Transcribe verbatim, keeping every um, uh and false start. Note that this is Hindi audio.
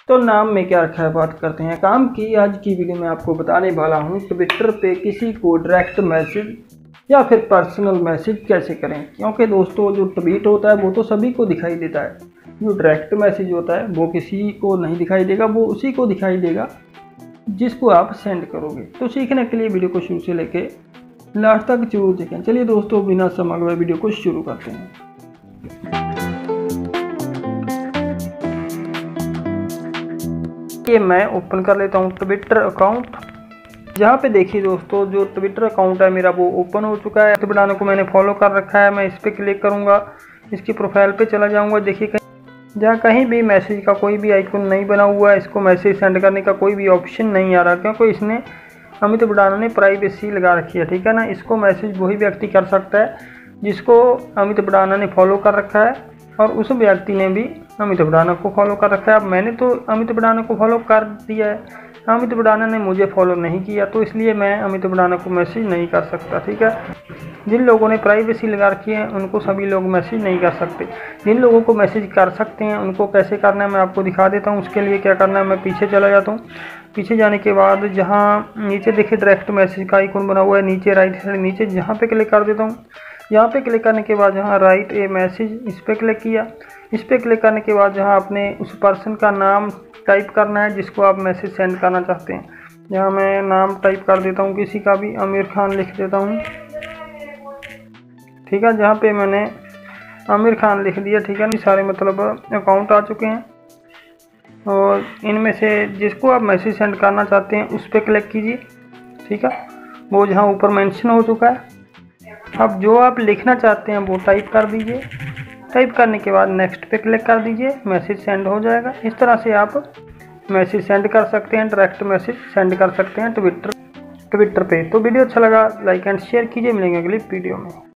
तो नाम में क्या रखा है बात करते हैं काम की। आज की वीडियो में आपको बताने वाला हूँ ट्विटर पे किसी को डायरेक्ट मैसेज या फिर पर्सनल मैसेज कैसे करें। क्योंकि दोस्तों जो ट्वीट होता है वो तो सभी को दिखाई देता है, जो डायरेक्ट मैसेज होता है वो किसी को नहीं दिखाई देगा, वो उसी को दिखाई देगा जिसको आप सेंड करोगे। तो सीखने के लिए वीडियो को शुरू से लेके लास्ट तक जरूर देखें। चलिए दोस्तों बिना समय गवाए वीडियो को शुरू करते हैं। ये मैं ओपन कर लेता हूँ ट्विटर अकाउंट। जहाँ पे देखिए दोस्तों जो ट्विटर अकाउंट है मेरा वो ओपन हो चुका है। बनाने को मैंने फॉलो कर रखा है। मैं इस पर क्लिक करूँगा, इसकी प्रोफाइल पे चला जाऊँगा। देखिए कहीं जहाँ कहीं भी मैसेज का कोई भी आइकन नहीं बना हुआ है, इसको मैसेज सेंड करने का कोई भी ऑप्शन नहीं आ रहा, क्योंकि इसने अमित बड़ाना ने प्राइवेसी लगा रखी है। ठीक है ना, इसको मैसेज वही व्यक्ति कर सकता है जिसको अमित बड़ाना ने फॉलो कर रखा है और उस व्यक्ति ने भी अमित बड़ाना को फॉलो कर रखा है। अब मैंने तो अमित बड़ाना को फॉलो कर दिया है, अमित बड़ाना ने मुझे फॉलो नहीं किया, तो इसलिए मैं अमित बड़ाना को मैसेज नहीं कर सकता। ठीक है, जिन लोगों ने प्राइवेसी लगा रखी है उनको सभी लोग मैसेज नहीं कर सकते। जिन लोगों को मैसेज कर सकते हैं उनको कैसे करना है मैं आपको दिखा देता हूँ। उसके लिए क्या करना है, मैं पीछे चला जाता हूँ। पीछे जाने के बाद जहाँ नीचे देखिए डायरेक्ट मैसेज का आइकन बना हुआ है, नीचे राइट साइड नीचे, जहाँ पे क्लिक कर देता हूँ। यहाँ पे क्लिक करने के बाद जहाँ राइट ए मैसेज, इस पर क्लिक किया। इस पर क्लिक करने के बाद जहाँ आपने उस पर्सन का नाम टाइप करना है जिसको आप मैसेज सेंड करना चाहते हैं। यहाँ मैं नाम टाइप कर देता हूँ किसी का भी, आमिर खान लिख देता हूँ। ठीक है, जहाँ पे मैंने आमिर खान लिख दिया। ठीक है, ये सारे मतलब अकाउंट आ चुके हैं और इनमें से जिसको आप मैसेज सेंड करना चाहते हैं उस पर क्लिक कीजिए। ठीक है, वो जहाँ ऊपर मेंशन हो चुका है। अब जो आप लिखना चाहते हैं वो टाइप कर दीजिए। टाइप करने के बाद नेक्स्ट पे क्लिक कर दीजिए, मैसेज सेंड हो जाएगा। इस तरह से आप मैसेज सेंड कर सकते हैं, डायरेक्ट मैसेज सेंड कर सकते हैं ट्विटर ट्विटर पे। तो वीडियो अच्छा लगा लाइक एंड शेयर कीजिए। मिलेंगे अगली वीडियो में।